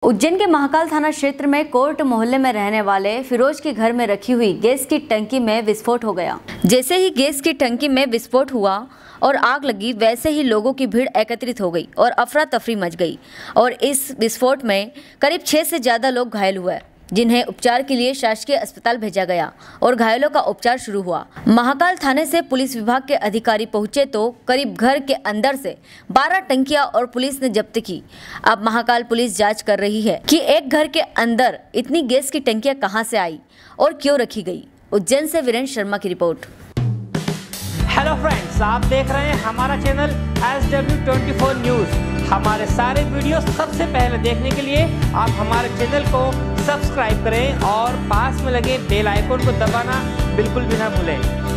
उज्जैन के महाकाल थाना क्षेत्र में कोर्ट मोहल्ले में रहने वाले फिरोज के घर में रखी हुई गैस की टंकी में विस्फोट हो गया। जैसे ही गैस की टंकी में विस्फोट हुआ और आग लगी, वैसे ही लोगों की भीड़ एकत्रित हो गई और अफरा तफरी मच गई और इस विस्फोट में करीब 6 से ज़्यादा लोग घायल हुए, जिन्हें उपचार के लिए शासकीय अस्पताल भेजा गया और घायलों का उपचार शुरू हुआ। महाकाल थाने से पुलिस विभाग के अधिकारी पहुंचे तो करीब घर के अंदर से 12 टंकियां और पुलिस ने जब्त की। अब महाकाल पुलिस जांच कर रही है कि एक घर के अंदर इतनी गैस की टंकियां कहां से आई और क्यों रखी गई। उज्जैन से वीरेंद्र शर्मा की रिपोर्ट। हेलो फ्रेंड्स, आप देख रहे हैं हमारा चैनल SW24 न्यूज़। हमारे सारे वीडियो सबसे पहले देखने के लिए आप हमारे चैनल को सब्सक्राइब करें और पास में लगे बेल आइकन को दबाना बिल्कुल भी ना भूलें।